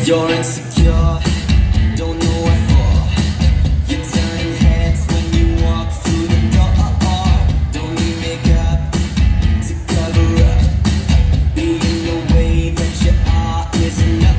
You're insecure, don't know what for. You're turning heads when you walk through the door. Don't need makeup to cover up. Being the way that you are is enough.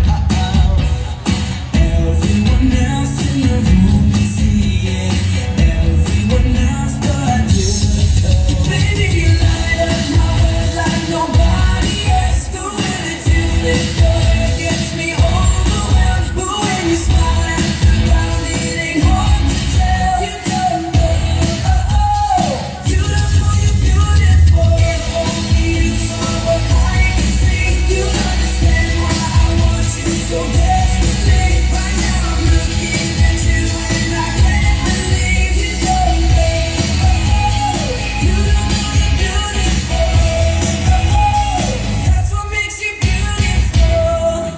Everyone else in the room can see it. Everyone else but you. Baby, you light up my world like nobody else. The way that you lift your head gets me overwhelmed. But when you smile at the ground, it ain't hard to tell. You don't know, you don't know you're beautiful. Only you are what I can see. You understand why I want you so desperately. Right now I'm looking at you and I can't believe you don't know. You don't know you're beautiful. That's what makes you beautiful.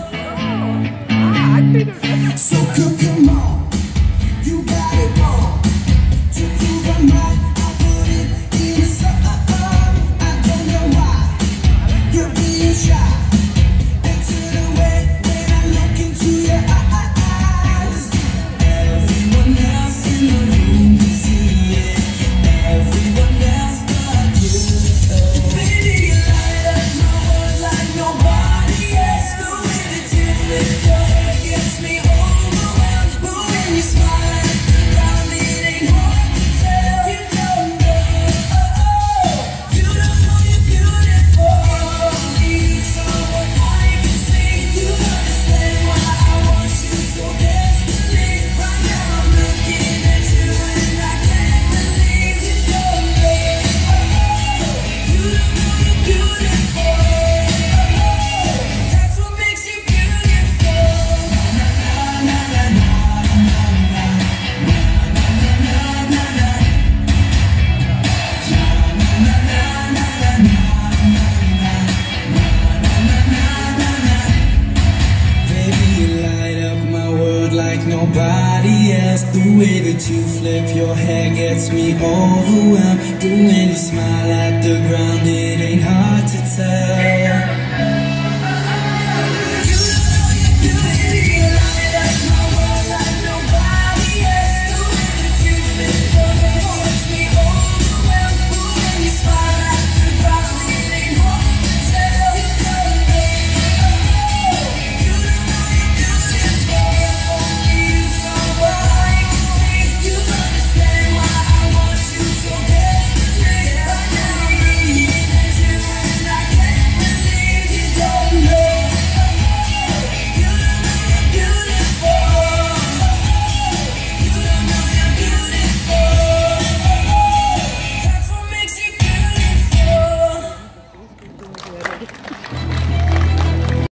So come on, you got it wrong. To prove I'm right, I put it in a song. I don't know why you're being shy. And turn away when I look into your eyes. Everyone else in the room can see it. Everyone else but you. Baby, you light up my world like nobody else. The way that you lift your head gets me overwhelmed. But when you smile at the ground, it ain't hard to tell. You don't know, you don't know you're beautiful. Only you saw what I can see. You understand why I want you so desperately. Right now I'm looking at you and I can't believe you don't know. You don't know you're beautiful. That's what makes you beautiful. Baby, you light up my world like nobody else. The way that you flip your hair gets me overwhelmed. But when you smile